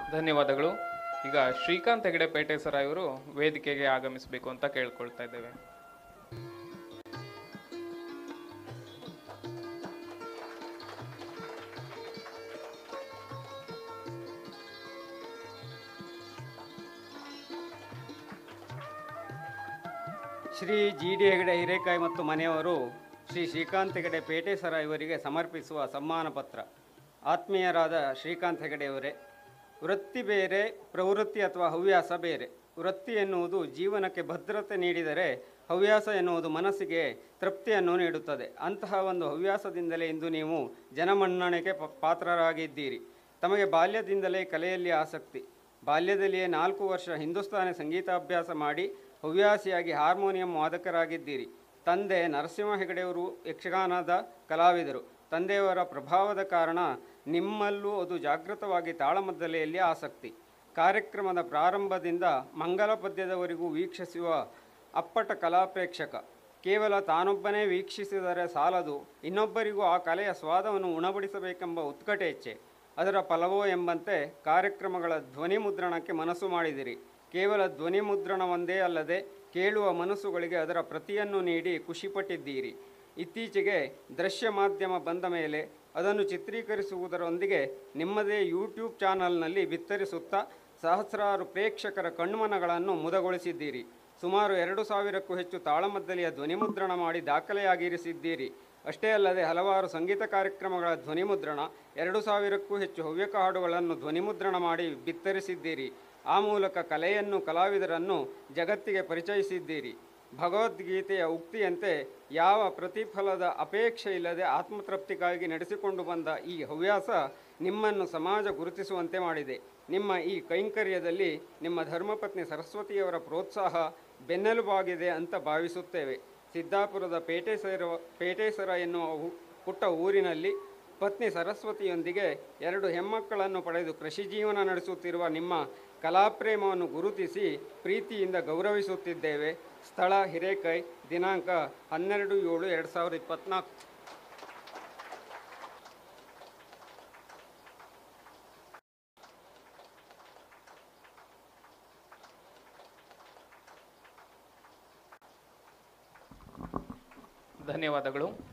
ಧನ್ಯವಾದಗಳು. ಈಗ ಶ್ರೀಕಾಂತ್ ಹೆಗಡೆ ಪೇಟೆ ಸರ ಇವರು ವೇದಿಕೆಗೆ ಆಗಮಿಸಬೇಕು ಅಂತ ಕೇಳ್ಕೊಳ್ತಾ ಇದ್ದೇವೆ. ಶ್ರೀ ಜಿ ಡಿ ಹೆಗಡೆ ಹಿರೇಕಾಯಿ ಮತ್ತು ಮನೆಯವರು ಶ್ರೀ ಶ್ರೀಕಾಂತ್ ಹೆಗಡೆ ಪೇಟೆ ಸರ ಇವರಿಗೆ ಸಮರ್ಪಿಸುವ ಸಮ್ಮಾನ ಪತ್ರ. ಆತ್ಮೀಯರಾದ ಶ್ರೀಕಾಂತ್ ಹೆಗಡೆಯವರೇ, ವೃತ್ತಿ ಬೇರೆ, ಪ್ರವೃತ್ತಿ ಅಥವಾ ಹವ್ಯಾಸ ಬೇರೆ. ವೃತ್ತಿ ಎನ್ನುವುದು ಜೀವನಕ್ಕೆ ಭದ್ರತೆ ನೀಡಿದರೆ, ಹವ್ಯಾಸ ಎನ್ನುವುದು ಮನಸ್ಸಿಗೆ ತೃಪ್ತಿಯನ್ನು ನೀಡುತ್ತದೆ. ಅಂತಹ ಒಂದು ಹವ್ಯಾಸದಿಂದಲೇ ಇಂದು ನೀವು ಜನಮನ್ನಣೆಗೆ ಪಾತ್ರರಾಗಿದ್ದೀರಿ. ತಮಗೆ ಬಾಲ್ಯದಿಂದಲೇ ಕಲೆಯಲ್ಲಿ ಆಸಕ್ತಿ. ಬಾಲ್ಯದಲ್ಲಿಯೇ 4 ವರ್ಷ ಹಿಂದೂಸ್ತಾನಿ ಸಂಗೀತಾಭ್ಯಾಸ ಮಾಡಿ ಹವ್ಯಾಸಿಯಾಗಿ ಹಾರ್ಮೋನಿಯಂ ವಾದಕರಾಗಿದ್ದೀರಿ. ತಂದೆ ನರಸಿಂಹ ಹೆಗಡೆಯವರು ಯಕ್ಷಗಾನದ ಕಲಾವಿದರು. ತಂದೆಯವರ ಪ್ರಭಾವದ ಕಾರಣ ನಿಮ್ಮಲ್ಲೂ ಅದು ಜಾಗೃತವಾಗಿ ತಾಳಮದ್ದಲೆಯಲ್ಲಿ ಆಸಕ್ತಿ. ಕಾರ್ಯಕ್ರಮದ ಪ್ರಾರಂಭದಿಂದ ಮಂಗಲ ಪದ್ಯದವರೆಗೂ ವೀಕ್ಷಿಸುವ ಅಪ್ಪಟ ಕಲಾಪ್ರೇಕ್ಷಕ. ಕೇವಲ ತಾನೊಬ್ಬನೇ ವೀಕ್ಷಿಸಿದರೆ ಸಾಲದು, ಇನ್ನೊಬ್ಬರಿಗೂ ಆ ಕಲೆಯ ಸ್ವಾದವನ್ನು ಉಣಬಡಿಸಬೇಕೆಂಬ ಉತ್ಕಟೇಚ್ಛೆ. ಅದರ ಫಲವೋ ಎಂಬಂತೆ ಕಾರ್ಯಕ್ರಮಗಳ ಧ್ವನಿ ಮುದ್ರಣಕ್ಕೆ ಮನಸ್ಸು ಮಾಡಿದಿರಿ. ಕೇವಲ ಧ್ವನಿ ಮುದ್ರಣವೊಂದೇ ಅಲ್ಲದೆ ಕೇಳುವ ಮನಸ್ಸುಗಳಿಗೆ ಅದರ ಪ್ರತಿಯನ್ನು ನೀಡಿ ಖುಷಿಪಟ್ಟಿದ್ದೀರಿ. ಇತ್ತೀಚೆಗೆ ದೃಶ್ಯ ಮಾಧ್ಯಮ ಬಂದ ಮೇಲೆ ಅದನ್ನು ಚಿತ್ರೀಕರಿಸುವುದರೊಂದಿಗೆ ನಿಮ್ಮದೇ ಯೂಟ್ಯೂಬ್ ಚಾನಲ್ನಲ್ಲಿ ಬಿತ್ತರಿಸುತ್ತಾ ಸಹಸ್ರಾರು ಪ್ರೇಕ್ಷಕರ ಕಣ್ಮನಗಳನ್ನು ಮುದಗೊಳಿಸಿದ್ದೀರಿ. ಸುಮಾರು 2,000ಕ್ಕೂ ಹೆಚ್ಚು ತಾಳಮದ್ದಲೆಯ ಧ್ವನಿಮುದ್ರಣ ಮಾಡಿ ದಾಖಲೆಯಾಗಿರಿಸಿದ್ದೀರಿ. ಅಷ್ಟೇ ಅಲ್ಲದೆ ಹಲವಾರು ಸಂಗೀತ ಕಾರ್ಯಕ್ರಮಗಳ ಧ್ವನಿಮುದ್ರಣ, 2,000ಕ್ಕೂ ಹೆಚ್ಚು ಹವ್ಯಕ ಹಾಡುಗಳನ್ನು ಧ್ವನಿಮುದ್ರಣ ಮಾಡಿ ಬಿತ್ತರಿಸಿದ್ದೀರಿ. ಆ ಮೂಲಕ ಕಲೆಯನ್ನು, ಕಲಾವಿದರನ್ನು ಜಗತ್ತಿಗೆ ಪರಿಚಯಿಸಿದ್ದೀರಿ. ಭಗವದ್ಗೀತೆಯ ಉಕ್ತಿಯಂತೆ ಯಾವ ಪ್ರತಿಫಲದ ಅಪೇಕ್ಷೆ ಇಲ್ಲದೆ ಆತ್ಮತೃಪ್ತಿಗಾಗಿ ನಡೆಸಿಕೊಂಡು ಬಂದ ಈ ಹವ್ಯಾಸ ನಿಮ್ಮನ್ನು ಸಮಾಜ ಗುರುತಿಸುವಂತೆ ಮಾಡಿದೆ. ನಿಮ್ಮ ಈ ಕೈಂಕರ್ಯದಲ್ಲಿ ನಿಮ್ಮ ಧರ್ಮಪತ್ನಿ ಸರಸ್ವತಿಯವರ ಪ್ರೋತ್ಸಾಹ ಬೆನ್ನೆಲುಬಾಗಿದೆ ಅಂತ ಭಾವಿಸುತ್ತೇವೆ. ಸಿದ್ದಾಪುರದ ಪೇಟೇಸರ ಎನ್ನುವ ಪುಟ್ಟ ಊರಿನಲ್ಲಿ ಪತ್ನಿ ಸರಸ್ವತಿಯೊಂದಿಗೆ 2 ಹೆಣ್ಮಕ್ಕಳನ್ನು ಪಡೆದು ಕೃಷಿ ಜೀವನ ನಡೆಸುತ್ತಿರುವ ನಿಮ್ಮ ಕಲಾಪ್ರೇಮವನ್ನು ಗುರುತಿಸಿ ಪ್ರೀತಿಯಿಂದ ಗೌರವಿಸುತ್ತಿದ್ದೇವೆ. ಸ್ಥಳ ಹಿರೇಕೈ, ದಿನಾಂಕ 12/7/2024. ಧನ್ಯವಾದಗಳು.